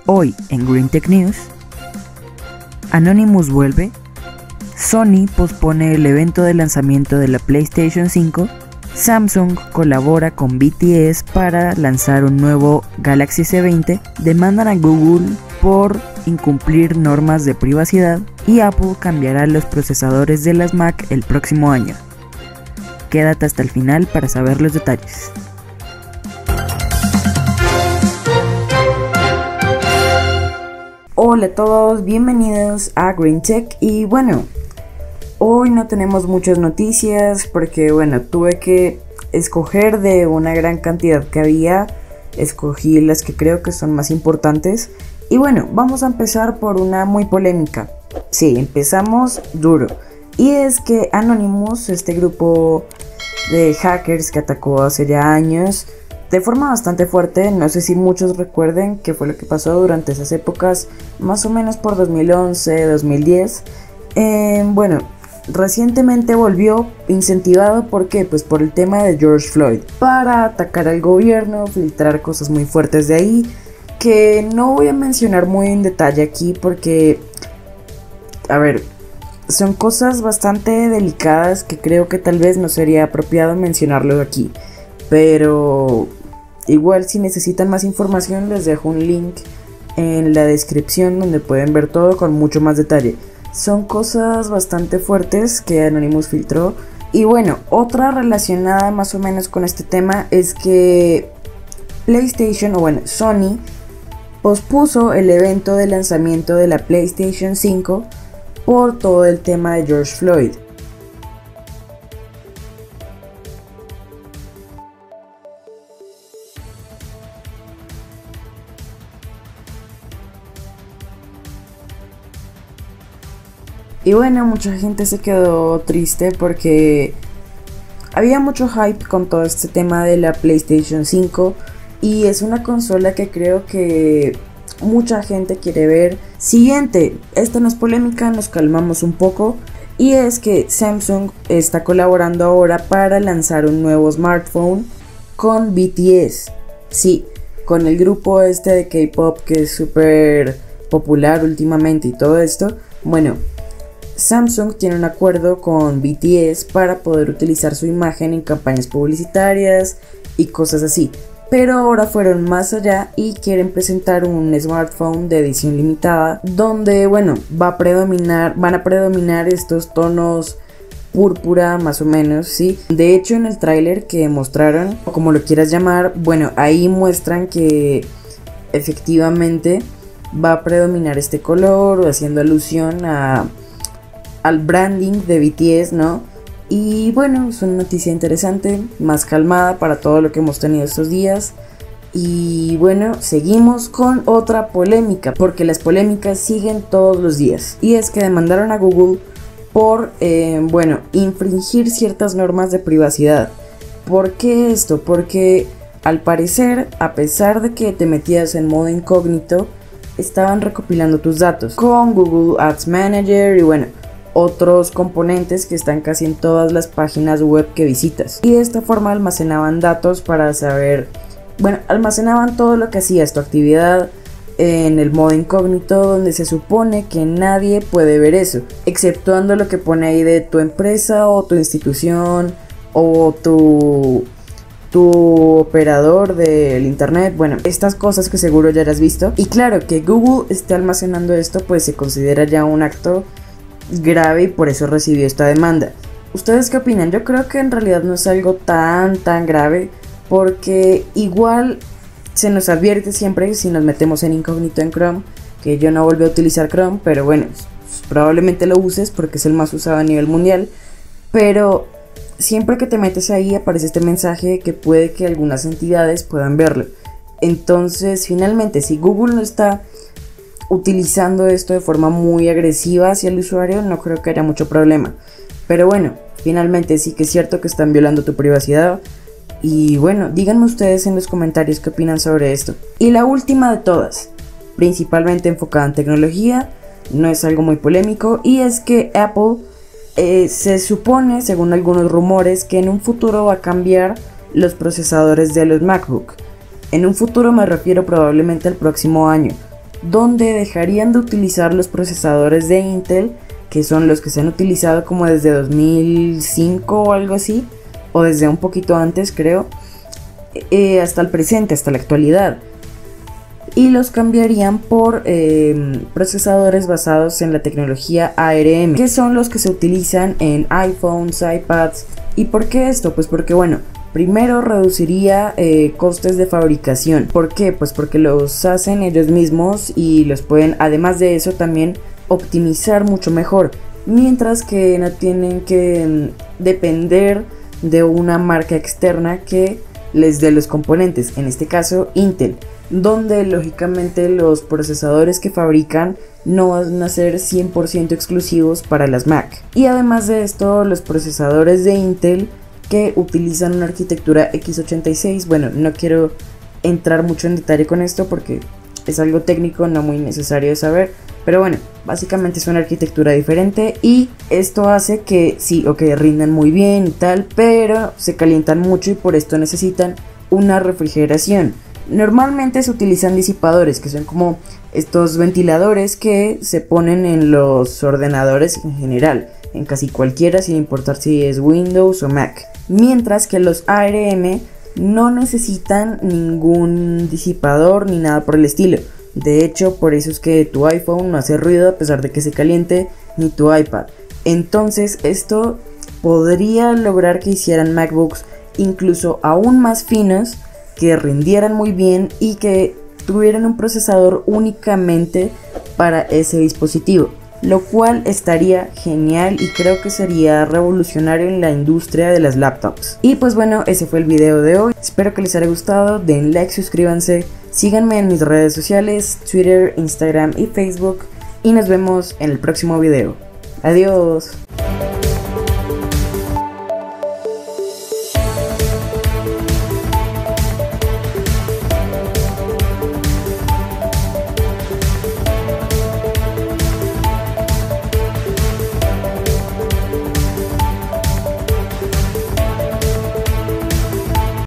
Hoy en Green Tech News, Anonymous vuelve, Sony pospone el evento de lanzamiento de la PlayStation 5, Samsung colabora con BTS para lanzar un nuevo Galaxy S20, demandan a Google por incumplir normas de privacidad y Apple cambiará los procesadores de las Mac el próximo año. Quédate hasta el final para saber los detalles. Hola a todos, bienvenidos a Green Tech. Y bueno, hoy no tenemos muchas noticias porque tuve que escoger de una gran cantidad que había. Escogí las que creo que son más importantes. Y bueno, vamos a empezar por una muy polémica. Sí, empezamos duro. Y es que Anonymous, este grupo de hackers que atacó hace ya años de forma bastante fuerte, no sé si muchos recuerden qué fue lo que pasó durante esas épocas, más o menos por 2011, 2010. Recientemente volvió incentivado, ¿por qué? Pues por el tema de George Floyd, para atacar al gobierno, filtrar cosas muy fuertes de ahí, que no voy a mencionar muy en detalle aquí porque, son cosas bastante delicadas que creo que tal vez no sería apropiado mencionarlo aquí. Pero igual, si necesitan más información, les dejo un link en la descripción donde pueden ver todo con mucho más detalle. Son cosas bastante fuertes que Anonymous filtró. Y bueno, otra relacionada más o menos con este tema es que PlayStation, Sony pospuso el evento de lanzamiento de la PlayStation 5 por todo el tema de George Floyd. Y bueno, mucha gente se quedó triste porque había mucho hype con todo este tema de la PlayStation 5 y es una consola que creo que mucha gente quiere ver. Siguiente, esta no es polémica, nos calmamos un poco, y es que Samsung está colaborando ahora para lanzar un nuevo smartphone con BTS. Sí, con el grupo este de K-pop que es súper popular últimamente y todo esto. Bueno, Samsung tiene un acuerdo con BTS para poder utilizar su imagen en campañas publicitarias y cosas así. Pero ahora fueron más allá y quieren presentar un smartphone de edición limitada donde, van a predominar estos tonos púrpura más o menos, ¿sí? De hecho, en el tráiler que mostraron, o como lo quieras llamar, ahí muestran que efectivamente va a predominar este color, haciendo alusión al branding de BTS, ¿no? Y es una noticia interesante, más calmada para todo lo que hemos tenido estos días. Y seguimos con otra polémica, porque las polémicas siguen todos los días. Y es que demandaron a Google por, infringir ciertas normas de privacidad. ¿Por qué esto? Porque al parecer, a pesar de que te metías en modo incógnito, estaban recopilando tus datos con Google Ads Manager y otros componentes que están casi en todas las páginas web que visitas. Y de esta forma almacenaban datos para saber, almacenaban todo lo que hacías, tu actividad en el modo incógnito, donde se supone que nadie puede ver eso, exceptuando lo que pone ahí de tu empresa o tu institución o tu operador del internet, estas cosas que seguro ya has visto. Y claro, que Google esté almacenando esto pues se considera ya un acto grave y por eso recibió esta demanda. ¿Ustedes qué opinan? Yo creo que en realidad no es algo tan grave, porque igual se nos advierte siempre si nos metemos en incógnito en Chrome, que yo no volví a utilizar Chrome, pero probablemente lo uses porque es el más usado a nivel mundial. Pero siempre que te metes ahí aparece este mensaje que puede que algunas entidades puedan verlo. Entonces, finalmente, si Google no está utilizando esto de forma muy agresiva hacia el usuario, no creo que haya mucho problema. Pero finalmente sí que es cierto que están violando tu privacidad. Y díganme ustedes en los comentarios qué opinan sobre esto. Y la última de todas, principalmente enfocada en tecnología, no es algo muy polémico, y es que Apple se supone, según algunos rumores, que en un futuro va a cambiar los procesadores de los MacBook. En un futuro me refiero probablemente al próximo año. donde dejarían de utilizar los procesadores de Intel, que son los que se han utilizado como desde 2005 o algo así, o desde un poquito antes creo, hasta el presente, hasta la actualidad, y los cambiarían por procesadores basados en la tecnología ARM, que son los que se utilizan en iPhones, iPads. ¿Y por qué esto? Pues porque bueno, primero reduciría costes de fabricación. ¿Por qué? Pues porque los hacen ellos mismos y los pueden, además de eso, también optimizar mucho mejor, mientras que no tienen que depender de una marca externa que les dé los componentes, en este caso Intel, donde lógicamente los procesadores que fabrican no van a ser 100% exclusivos para las Mac. Y además de esto, los procesadores de Intel que utilizan una arquitectura x86, bueno, no quiero entrar mucho en detalle con esto porque es algo técnico no muy necesario de saber, pero bueno, básicamente es una arquitectura diferente y esto hace que sí, ok, rindan muy bien y tal, pero se calientan mucho y por esto necesitan una refrigeración. Normalmente se utilizan disipadores, que son como estos ventiladores que se ponen en los ordenadores en general, en casi cualquiera, sin importar si es Windows o Mac. Mientras que los ARM no necesitan ningún disipador ni nada por el estilo. De hecho, por eso es que tu iPhone no hace ruido a pesar de que se caliente, ni tu iPad. Entonces esto podría lograr que hicieran MacBooks incluso aún más finos, que rindieran muy bien y que tuvieran un procesador únicamente para ese dispositivo, lo cual estaría genial y creo que sería revolucionario en la industria de las laptops. Y pues bueno, ese fue el video de hoy, espero que les haya gustado, den like, suscríbanse, síganme en mis redes sociales, Twitter, Instagram y Facebook, y nos vemos en el próximo video. Adiós.